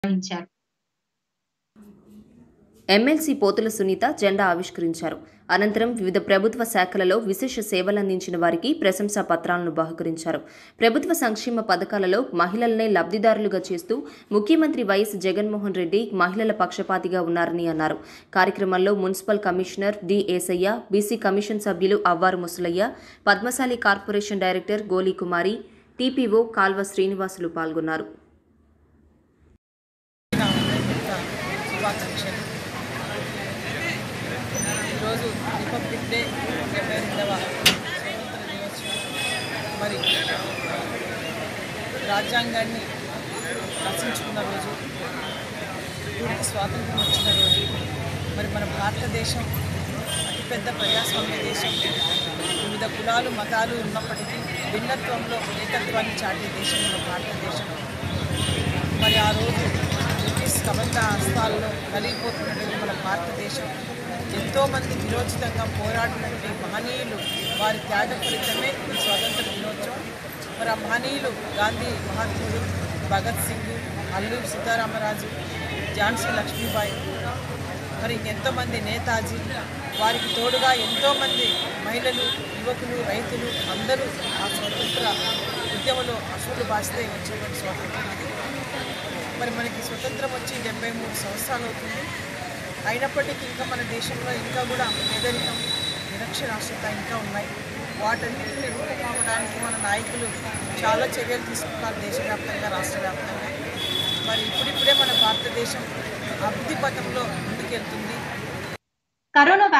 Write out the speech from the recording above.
నిర్వహించారు. ఎమ్మెల్సీ పోతుల సునీత జెండా ఆవిష్కరించారు. అనంతరం వివిధ ప్రభుత్వ శాఖలలో విశేష సేవలందించిన వారికి ప్రశంసా పత్రాలను బహుకరించారు. ప్రభుత్వ సంక్షేమ పథకాలలో మహిళలనే లబ్ధిదారులుగా చేస్తూ ముఖ్యమంత్రి వైఎస్ జగన్మోహన్ రెడ్డి మహిళల పక్షపాతిగా ఉన్నారని అన్నారు. కార్యక్రమంలో municipal commissioner D Esayya, BC commission సభ్యులు Avvaru Musalayya, Padmashali corporation director Goli Kumari, TPO Kalva Srinivasulu పాల్గొన్నారు. ఈరోజు రిపబ్లిక్ డే 72వ స్వతంత్ర దినోత్సవం. మరి రాజ్యాంగాన్ని రచించుకున్న రోజు, పూర్తి స్వాతంత్రం వచ్చిన రోజు. మరి మన భారతదేశం అతిపెద్ద ప్రజాస్వామ్య దేశం. వివిధ కులాలు మతాలు ఉన్నప్పటికీ భిన్నత్వంలో ఏకత్వాన్ని చాటే దేశం మన భారతదేశం. మరి ఆ రోజు బ్రిటిష్ కబంధ హస్తాల్లో కలిగిపోతున్నటువంటి మన భారతదేశం ఎంతోమంది విరోచితంగా పోరాడినటువంటి మహనీయులు, వారి త్యాగ ఫలితమే ఈ స్వాతంత్ర దినోత్సవం. మరి ఆ మహనీయులు గాంధీ మహాత్ముడు, భగత్ సింగ్, అల్లూరి సీతారామరాజు, ఝాన్సీ లక్ష్మీబాయి, మరి ఎంతోమంది నేతాజీ, వారికి తోడుగా ఎంతోమంది మహిళలు, యువకులు, రైతులు అందరూ ఆ స్వతంత్ర ఉద్యమంలో అసూలు బాస్తే వచ్చేటువంటి స్వాతంత్రం ఇది. మరి మనకి స్వతంత్రం వచ్చి 73 సంవత్సరాలు అవుతుంది. అయినప్పటికీ ఇంకా మన దేశంలో ఇంకా కూడా పేదరికం, నిరక్షరాస్యత ఇంకా ఉన్నాయి. వాటన్నిటిని రూపుమాపడానికి మన నాయకులు చాలా చర్యలు తీసుకున్నారు దేశవ్యాప్తంగా, రాష్ట్ర వ్యాప్తంగా. మరి ఇప్పుడిప్పుడే మన భారతదేశం అభివృద్ధి పథంలో ముందుకెళ్తుంది. కరోనా